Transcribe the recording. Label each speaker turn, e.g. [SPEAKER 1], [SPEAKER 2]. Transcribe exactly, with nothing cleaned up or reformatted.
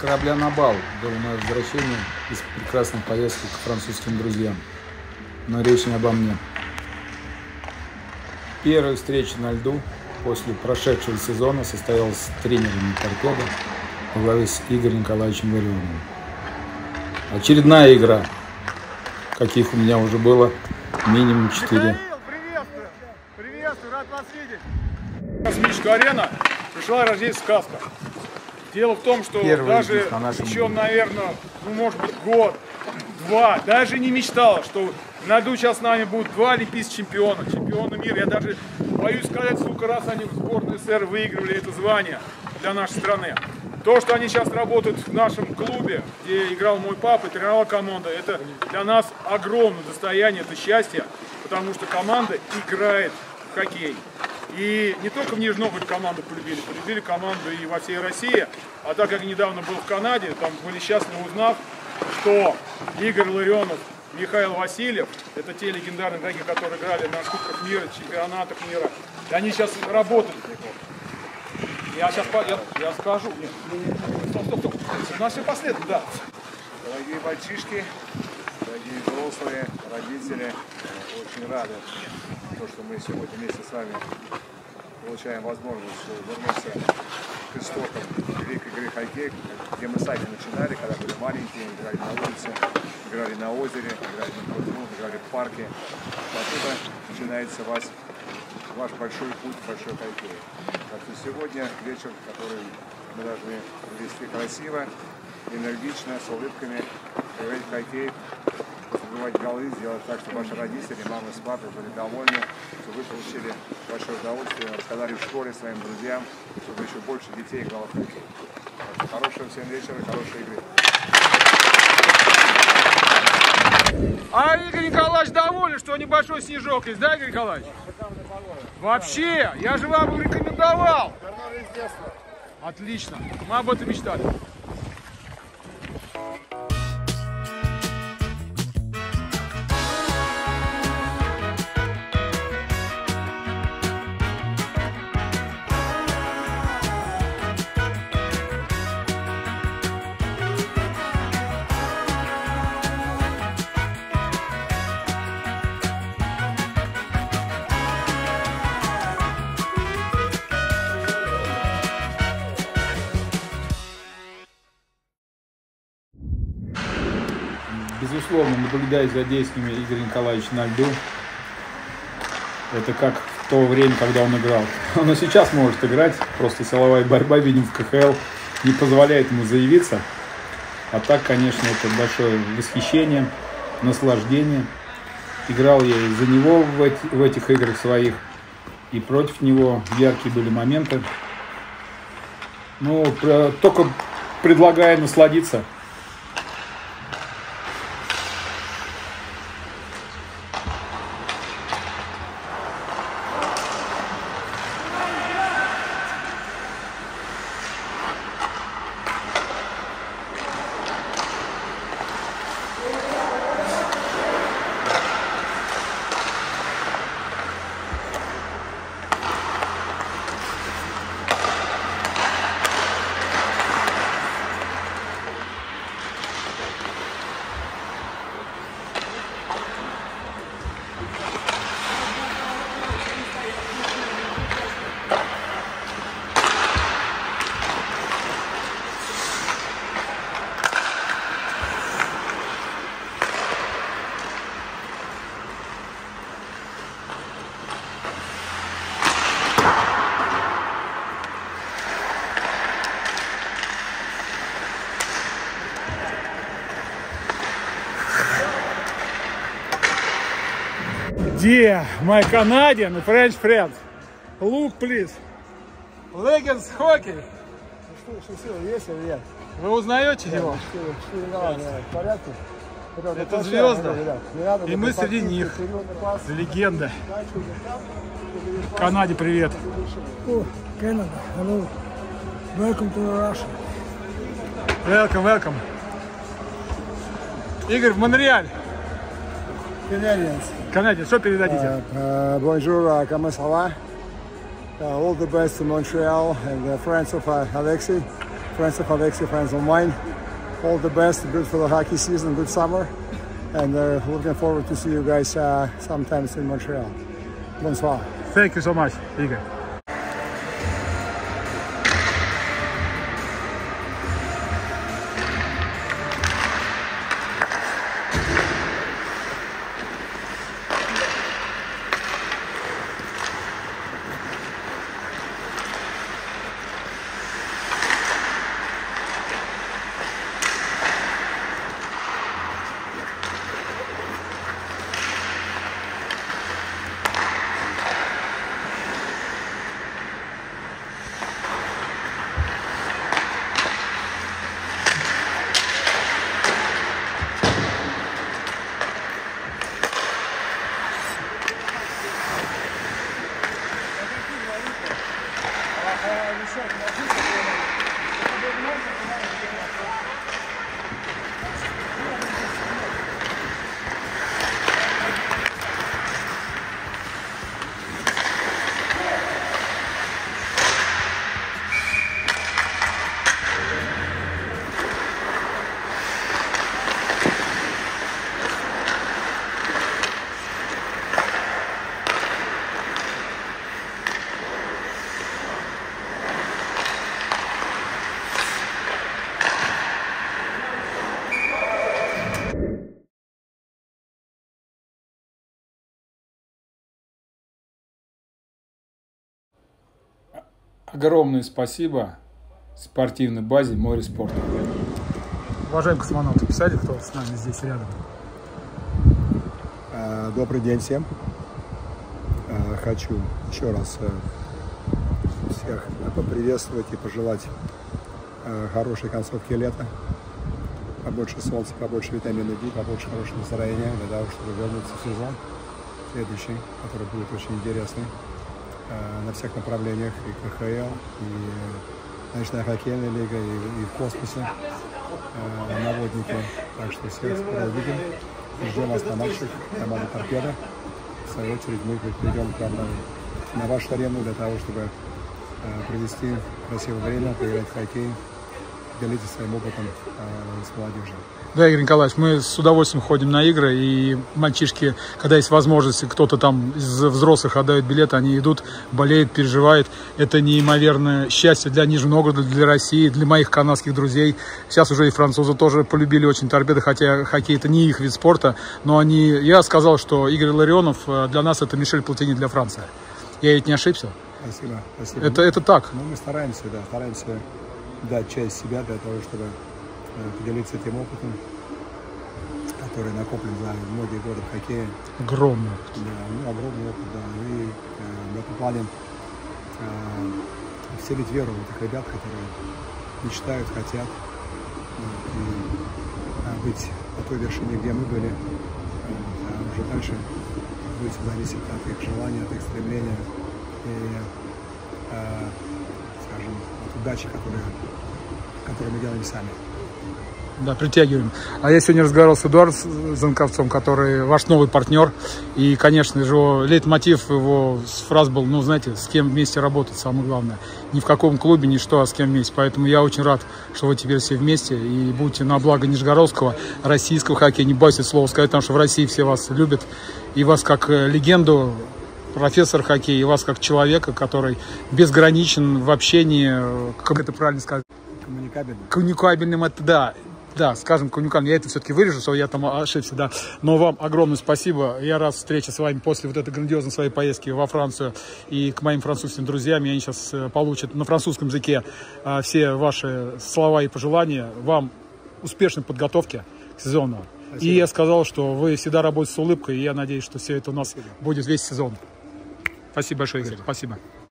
[SPEAKER 1] корабля на бал было мое возвращение из прекрасной поездки к французским друзьям. Но речь не обо мне. Первая встреча на льду после прошедшего сезона состоялась с тренерами «Торпедо» во главе с Игорем Николаевичем Ларионовым. Очередная игра, каких у меня уже было минимум четыре.
[SPEAKER 2] Михаил, приветствую! Приветствую, рад вас видеть! Космическая арена пришла рождественская сказка. Дело в том, что
[SPEAKER 1] Первый
[SPEAKER 2] даже
[SPEAKER 1] на
[SPEAKER 2] еще, наверное, ну, может быть, год, два, даже не мечтала, что на льду сейчас с нами будут два олимпийских чемпиона, чемпиона мира. Я даже боюсь сказать, сколько раз они в сборной СССР выигрывали это звание для нашей страны. То, что они сейчас работают в нашем клубе, где играл мой папа, тренировал команда, это для нас огромное достояние, это счастье, потому что команда играет в хоккей. И не только в Нижнем Новгороде команду полюбили, полюбили команду и во всей России. А так как недавно был в Канаде, там были счастливы, узнав, что Игорь Ларионов, Михаил Васильев, это те легендарные игроки, которые играли на Кубках мира, чемпионатах мира, и они сейчас работают. Я сейчас я, я скажу. Нет. Стоп, стоп, стоп. У нас все последует, да.
[SPEAKER 3] Дорогие мальчишки, дорогие взрослые, родители, очень рады, то, что мы сегодня вместе с вами получаем возможность вернуться к истокам великой игры хоккей, где мы сами начинали, когда были маленькие, играли на улице, играли на озере, играли на пруду, играли в парке. Оттуда начинается ваш, ваш большой путь, большой хоккей. Так что сегодня вечер, который мы должны провести красиво, энергично, с улыбками, играть в хоккей, забивать голы, сделать так, чтобы ваши родители, мамы с папой были довольны, чтобы вы получили большое удовольствие, рассказали в школе своим друзьям, чтобы еще больше детей играло в хоккей. Так что хорошего всем вечера, хорошей игры.
[SPEAKER 2] А Игорь Николаевич доволен, что небольшой снежок есть, да, Игорь Николаевич? Вообще, я же вам рекомендовал. Отлично, мы об этом мечтали.
[SPEAKER 1] Безусловно, наблюдая за действиями Игоря Николаевича на льду, это как в то время, когда он играл. Он и сейчас может играть, просто силовая борьба, видим, в ка ха эл не позволяет ему заявиться. А так, конечно, это большое восхищение, наслаждение. Играл я из-за него в, эти, в этих играх своих, и против него яркие были моменты. Ну, только предлагаю насладиться.
[SPEAKER 2] Dear my Canadian and French friends, look please, Legends Hockey. Вы узнаете его? Это звезда, и мы среди них. Легенда. Канаде привет.
[SPEAKER 4] Oh, Canada, hello. Welcome to Russia.
[SPEAKER 2] Welcome, welcome. Игорь, в Монреаль.
[SPEAKER 4] Canadians.
[SPEAKER 2] Канаде, что передадите?
[SPEAKER 4] Uh, uh, bonjour, uh, comment ça va? Uh, all the best to Montreal and the friends of uh, Alexei.
[SPEAKER 5] friends of Alexei, friends of mine. All the best, good for the hockey season, good summer. And uh, looking forward to see you guys uh, sometimes in Montreal. Bonsoir.
[SPEAKER 1] Thank you so much, Igor. Огромное спасибо спортивной базе Море Спорта. Уважаемые космонавты, писали, кто с нами здесь рядом?
[SPEAKER 5] Добрый день всем. Хочу еще раз всех поприветствовать и пожелать хорошей концовки лета. Побольше солнца, побольше витамина Д, побольше хорошего настроения для того, чтобы вернуться в сезон следующий, который будет очень интересный на всех направлениях, и ка ха эл, и ночная хоккейная лига, и, и в космосе, э, наводники. Так что всех скоро увидим. Ждем вас на матчах команды «Торпедо». В свою очередь мы придем к вам на, на вашу арену для того, чтобы э, провести красивое время, поиграть в хоккей, делиться своим опытом э, с молодежью.
[SPEAKER 1] Да, Игорь Николаевич, мы с удовольствием ходим на игры, и мальчишки, когда есть возможность, кто-то там из взрослых отдает билеты, они идут, болеют, переживают. Это неимоверное счастье для Нижнего Новгорода, для России, для моих канадских друзей. Сейчас уже и французы тоже полюбили очень «Торпедо», хотя хоккей это не их вид спорта, но они, я сказал, что Игорь Ларионов для нас это Мишель Платини для Франции. Я ведь не ошибся?
[SPEAKER 5] Спасибо, спасибо.
[SPEAKER 1] Это, это так.
[SPEAKER 5] Ну, мы стараемся, да, стараемся дать часть себя для того, чтобы поделиться тем опытом, который накоплен за многие годы в хоккее.
[SPEAKER 1] Огромный опыт.
[SPEAKER 5] Да, ну, огромный опыт, да. И э, в этом плане э, вселить веру в этих ребят, которые мечтают, хотят вот, и, а, быть на той вершине, где мы были. Вот, а уже дальше будет зависеть от их желания, от их стремления и, э, скажем, от удачи, которую, которую мы делаем сами.
[SPEAKER 1] Да, притягиваем. А я сегодня разговаривал с Эдуардом Занковцом, который ваш новый партнер. И, конечно же, его лейтмотив, его фраз был, ну, знаете, с кем вместе работать, самое главное. Ни в каком клубе, ни что, а с кем вместе. Поэтому я очень рад, что вы теперь все вместе и будете на благо нижегородского, российского хоккея. Не бойтесь слова сказать, потому что в России все вас любят. И вас как легенду, профессор хоккея, и вас как человека, который безграничен в общении, как это правильно сказать?
[SPEAKER 5] Коммуникабельным.
[SPEAKER 1] Коммуникабельным, это да. Да, скажем, коммуникабельным. Я это все-таки вырежу, что я там ошибся, да. Но вам огромное спасибо. Я рад встрече с вами после вот этой грандиозной своей поездки во Францию. И к моим французским друзьям, они сейчас получат на французском языке все ваши слова и пожелания. Вам успешной подготовки к сезону. Спасибо. И я сказал, что вы всегда работаете с улыбкой, и я надеюсь, что все это у нас спасибо. Будет весь сезон. Спасибо большое, Игорь. Спасибо.